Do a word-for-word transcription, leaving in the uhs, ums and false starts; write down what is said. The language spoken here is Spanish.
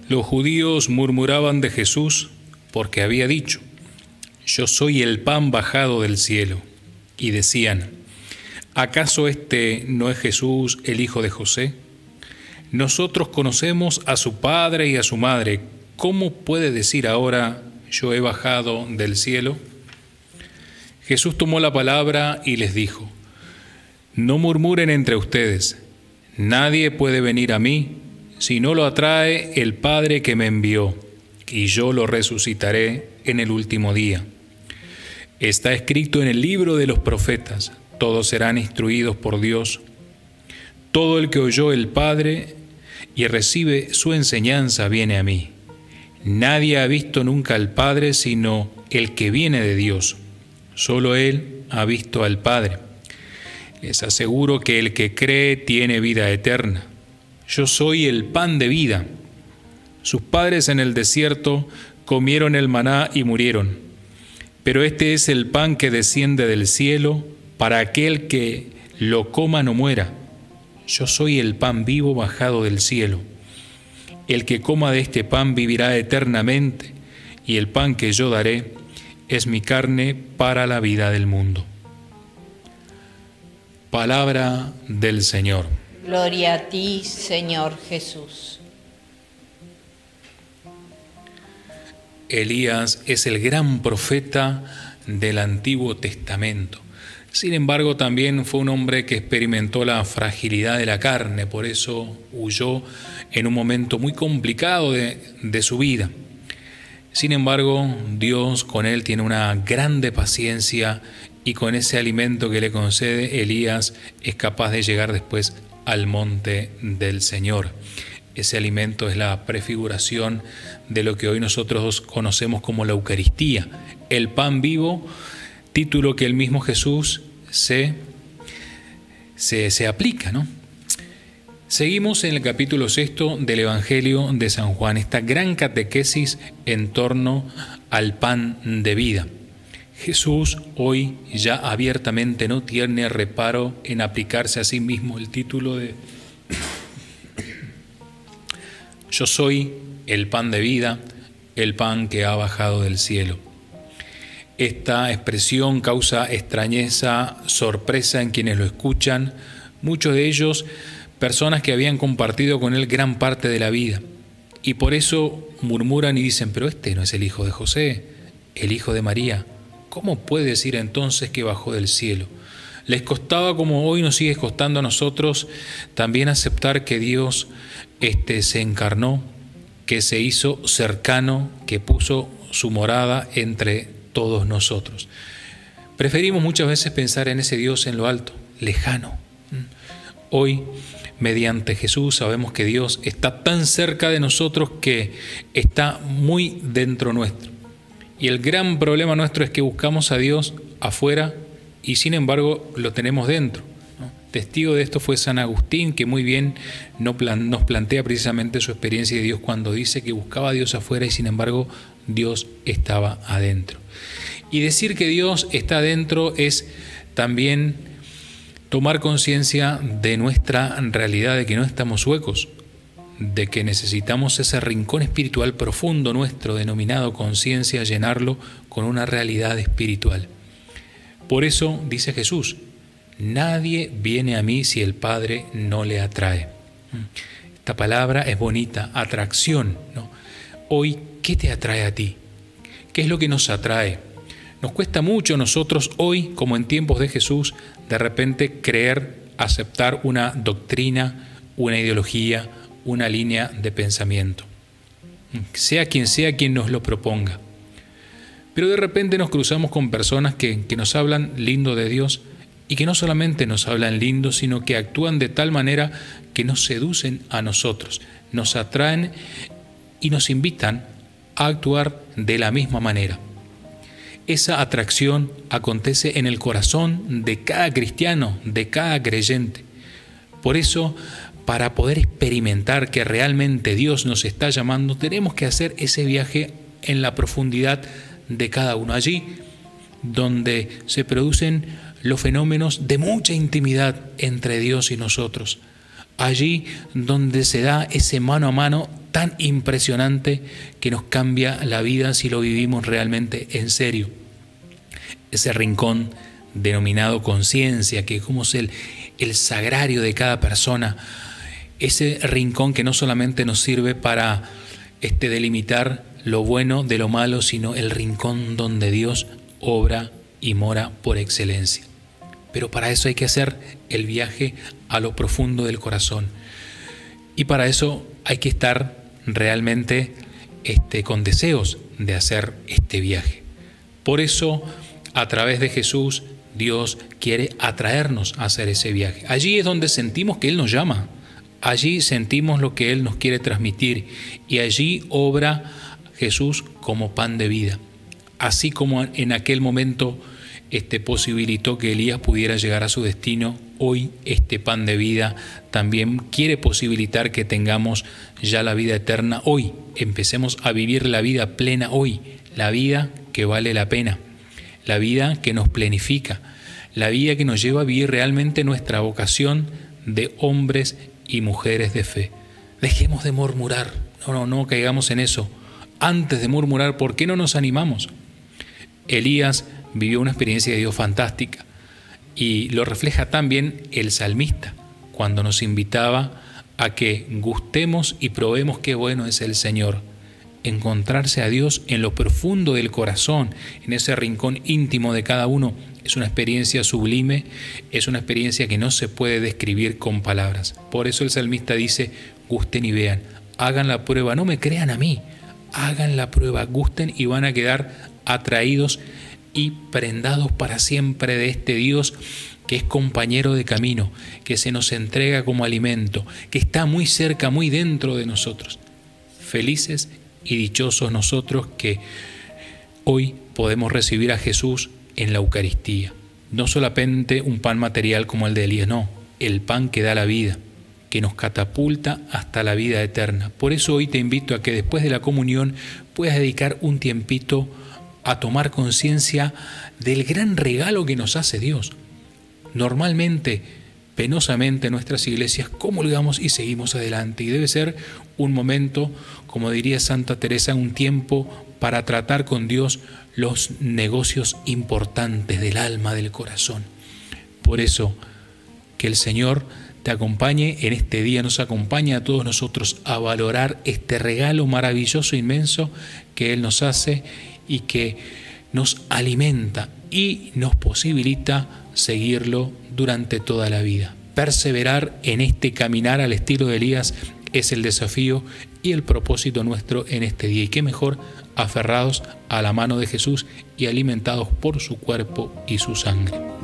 Los judíos murmuraban de Jesús porque había dicho: yo soy el pan bajado del cielo. Y decían: ¿acaso este no es Jesús, el hijo de José? Nosotros conocemos a su padre y a su madre. ¿Cómo puede decir ahora: yo he bajado del cielo? Jesús tomó la palabra y les dijo: no murmuren entre ustedes. Nadie puede venir a mí si no lo atrae el Padre que me envió, y yo lo resucitaré en el último día. Está escrito en el libro de los profetas: todos serán instruidos por Dios. Todo el que oyó el Padre y recibe su enseñanza viene a mí. Nadie ha visto nunca al Padre sino el que viene de Dios. Solo Él ha visto al Padre. Les aseguro que el que cree tiene vida eterna. Yo soy el pan de vida. Sus padres en el desierto comieron el maná y murieron. Pero este es el pan que desciende del cielo para aquel que lo coma no muera. Yo soy el pan vivo bajado del cielo. El que coma de este pan vivirá eternamente, y el pan que yo daré es mi carne para la vida del mundo. Palabra del Señor. Gloria a ti, Señor Jesús. Elías es el gran profeta del Antiguo Testamento. Sin embargo, también fue un hombre que experimentó la fragilidad de la carne, por eso huyó en un momento muy complicado de, de su vida. Sin embargo, Dios con él tiene una grande paciencia, y con ese alimento que le concede, Elías es capaz de llegar después al monte del Señor. Ese alimento es la prefiguración de lo que hoy nosotros conocemos como la Eucaristía, el pan vivo, título que el mismo Jesús se, se, se aplica, ¿no? Seguimos en el capítulo sexto del Evangelio de San Juan, esta gran catequesis en torno al pan de vida. Jesús hoy ya abiertamente no tiene reparo en aplicarse a sí mismo el título de yo soy el pan de vida, el pan que ha bajado del cielo. Esta expresión causa extrañeza, sorpresa en quienes lo escuchan, muchos de ellos personas que habían compartido con él gran parte de la vida, y por eso murmuran y dicen: pero este no es el hijo de José, el hijo de María. ¿Cómo puede decir entonces que bajó del cielo? Les costaba, como hoy nos sigue costando a nosotros, también aceptar que Dios este, se encarnó, que se hizo cercano, que puso su morada entre todos nosotros. Preferimos muchas veces pensar en ese Dios en lo alto, lejano. Hoy, mediante Jesús, sabemos que Dios está tan cerca de nosotros que está muy dentro nuestro. Y el gran problema nuestro es que buscamos a Dios afuera y sin embargo lo tenemos dentro, ¿no? Testigo de esto fue San Agustín, que muy bien nos plantea precisamente su experiencia de Dios cuando dice que buscaba a Dios afuera y sin embargo Dios estaba adentro. Y decir que Dios está adentro es también tomar conciencia de nuestra realidad, de que no estamos huecos, de que necesitamos ese rincón espiritual profundo nuestro denominado conciencia, llenarlo con una realidad espiritual. Por eso dice Jesús: nadie viene a mí si el Padre no le atrae. Esta palabra es bonita, atracción, ¿no? Hoy, ¿qué te atrae a ti? ¿Qué es lo que nos atrae? Nos cuesta mucho a nosotros hoy, como en tiempos de Jesús, de repente creer, aceptar una doctrina, una ideología, una línea de pensamiento, sea quien sea quien nos lo proponga. Pero de repente nos cruzamos con personas que, que nos hablan lindo de Dios y que no solamente nos hablan lindo, sino que actúan de tal manera que nos seducen a nosotros, nos atraen y nos invitan a actuar de la misma manera. Esa atracción acontece en el corazón de cada cristiano, de cada creyente. Por eso, para poder experimentar que realmente Dios nos está llamando, tenemos que hacer ese viaje en la profundidad de cada uno, allí donde se producen los fenómenos de mucha intimidad entre Dios y nosotros, allí donde se da ese mano a mano tan impresionante que nos cambia la vida si lo vivimos realmente en serio. Ese rincón denominado conciencia, que como es el, el sagrario de cada persona, ese rincón que no solamente nos sirve para este, delimitar lo bueno de lo malo, sino el rincón donde Dios obra y mora por excelencia. Pero para eso hay que hacer el viaje a lo profundo del corazón. Y para eso hay que estar realmente este, con deseos de hacer este viaje. Por eso, a través de Jesús, Dios quiere atraernos a hacer ese viaje. Allí es donde sentimos que Él nos llama. Allí sentimos lo que Él nos quiere transmitir. Y allí obra Jesús como pan de vida. Así como en aquel momento este, posibilitó que Elías pudiera llegar a su destino, hoy este pan de vida también quiere posibilitar que tengamos ya la vida eterna hoy. Empecemos a vivir la vida plena hoy, la vida que vale la pena, la vida que nos plenifica, la vida que nos lleva a vivir realmente nuestra vocación de hombres y mujeres de fe. Dejemos de murmurar, no, no, no caigamos en eso. Antes de murmurar, ¿por qué no nos animamos? Elías vivió una experiencia de Dios fantástica y lo refleja también el salmista cuando nos invitaba a que gustemos y probemos qué bueno es el Señor. Encontrarse a Dios en lo profundo del corazón, en ese rincón íntimo de cada uno, es una experiencia sublime, es una experiencia que no se puede describir con palabras. Por eso el salmista dice, gusten y vean, hagan la prueba, no me crean a mí, hagan la prueba, gusten y van a quedar atraídos y prendados para siempre de este Dios que es compañero de camino, que se nos entrega como alimento, que está muy cerca, muy dentro de nosotros. Felices y dichosos nosotros que hoy podemos recibir a Jesús en la Eucaristía. No solamente un pan material como el de Elías, no, el pan que da la vida, que nos catapulta hasta la vida eterna. Por eso hoy te invito a que después de la comunión puedas dedicar un tiempito a tomar conciencia del gran regalo que nos hace Dios. Normalmente, penosamente, en nuestras iglesias comulgamos y seguimos adelante. Y debe ser un momento, como diría Santa Teresa, un tiempo para tratar con Dios los negocios importantes del alma, del corazón. Por eso, que el Señor te acompañe en este día, nos acompañe a todos nosotros a valorar este regalo maravilloso, inmenso que Él nos hace y que nos alimenta y nos posibilita seguirlo durante toda la vida. Perseverar en este caminar al estilo de Elías es el desafío y el propósito nuestro en este día. Y qué mejor aferrados a la mano de Jesús y alimentados por su cuerpo y su sangre.